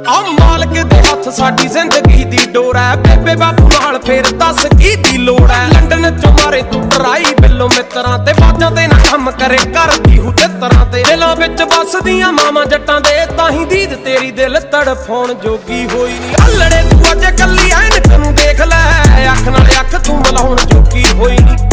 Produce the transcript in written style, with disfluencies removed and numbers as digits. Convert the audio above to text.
ਆ ਮਾਲਕ ਦੇ ਹੱਥ ਸਾਡੀ ਜ਼ਿੰਦਗੀ ਦੀ ਡੋਰ ਐ। ਬੇਬੇ ਬਾਪੂ ਨਾਲ ਫੇਰ ਦੱਸ ਕੀ ਦੀ ਲੋੜ ਐ। ਲੰਡਨ ਚੋਂ ਮਾਰੇ ਤੂੰ ਟਰਾਈ ਬਿੱਲੋ ਮਿੱਤਰਾਂ ਤੇ, ਬਾਜਾਂ ਤੇ ਨਾ ਕੰਮ ਕਰੇ ਕਰਦੀ ਹੂ ਚਿੱਤਰਾਂ ਤੇ। ਦਿਲਾਂ ਵਿੱਚ ਵੱਸਦੀਆਂ ਮਾਵਾਂ ਜੱਟਾਂ ਦੇ, ਤਾਂ ਹੀ ਦੀਦ ਤੇਰੀ ਦਿਲ ਤੜਫਾਉਣ ਜੋਗੀ ਹੋਈ ਨੀ। ਅਲੜੇ ਤੂੰ ਅੱਜ ਕੱਲੀ ਐਨਕ ਨੂੰ ਦੇਖ ਲੈ, ਅੱਖ ਨਾਲ ਅੱਖ ਤੂੰ ਮਿਲਾਉਣ ਜੋਗੀ ਹੋਈ ਨੀ।